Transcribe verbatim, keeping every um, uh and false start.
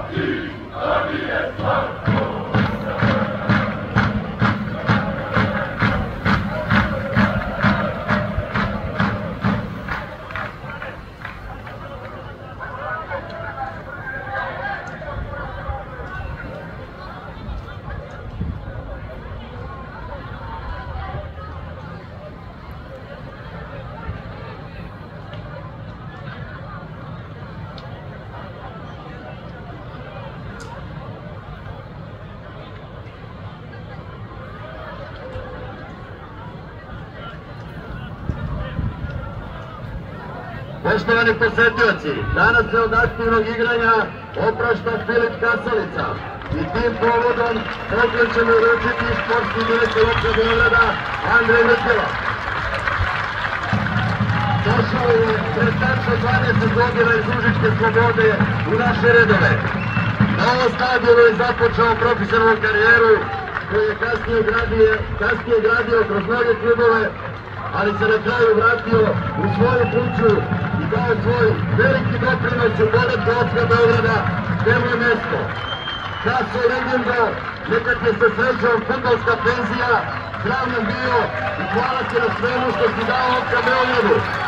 Poštovani posetioci, danas se od aktivnog igranja oprašta Filip Kasalica i tim povodom poklon ćemo uručiti sportski direktor opštine Beograda Andrej Mrkela. Došao je pred tačno dvadeset godina iz Užičke slobode u naše redove. Na ovom stadionu je započeo profesionalnu karijeru koju je kasnije gradio, kasnije gradio kroz mnoge klubove, ali se na kraju vratio u svoju kuću i dao svoj veliki doprinos u boratku opštine Beograda, gde mu je mesto. Kaso legendo, nekad je se srećao fudbalska penzija, zdrav nam bio i hvala ti na svemu što si dao opštini Beogradu.